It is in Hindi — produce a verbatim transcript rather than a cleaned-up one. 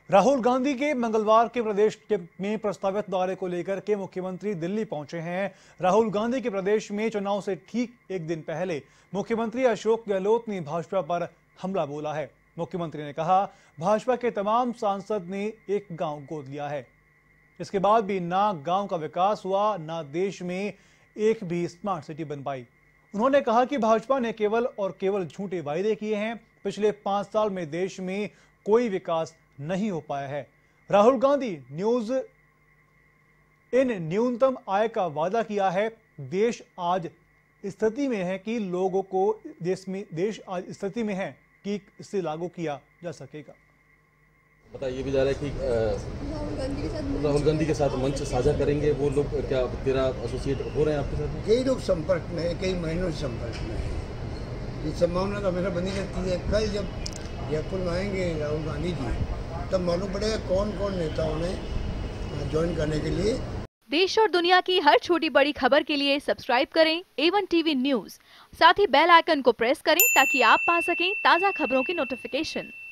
राहुल गांधी के मंगलवार के प्रदेश के में प्रस्तावित दौरे को लेकर के मुख्यमंत्री दिल्ली पहुंचे हैं। राहुल गांधी के प्रदेश में चुनाव से ठीक एक दिन पहले मुख्यमंत्री अशोक गहलोत ने भाजपा पर हमला बोला है। मुख्यमंत्री ने कहा, भाजपा के तमाम सांसद ने एक गांव गोद लिया है। इसके बाद भी ना गांव का विकास हुआ, ना देश में एक भी स्मार्ट सिटी बन पाई। उन्होंने कहा कि भाजपा ने केवल और केवल झूठे वायदे किए हैं। पिछले पांच साल में देश में कोई विकास नहीं हो पाया है। राहुल गांधी न्यूज इन न्यूनतम आय का वादा किया है। देश आज स्थिति में है कि लोगों को देश में देश आज स्थिति में है कि इसे लागू किया जा सकेगा। पता ये भी जा रहा है कि राहुल गांधी के साथ मंच साझा करेंगे वो लोग, क्या तेरा एसोसिएट हो रहे हैं आपके साथ? कई लोग संपर्क में है, कई महीनों से संपर्क में है। ये संभावना तो हमेशा बनी रहती है। कल जब जयपुर में आएंगे राहुल गांधी जी, तब मालूम पड़ेगा कौन कौन नेताओं ने ज्वाइन करने के लिए। देश और दुनिया की हर छोटी बड़ी खबर के लिए सब्सक्राइब करें ए वन टीवी न्यूज। साथ ही बेल आइकन को प्रेस करें ताकि आप पा सकें ताज़ा खबरों की नोटिफिकेशन।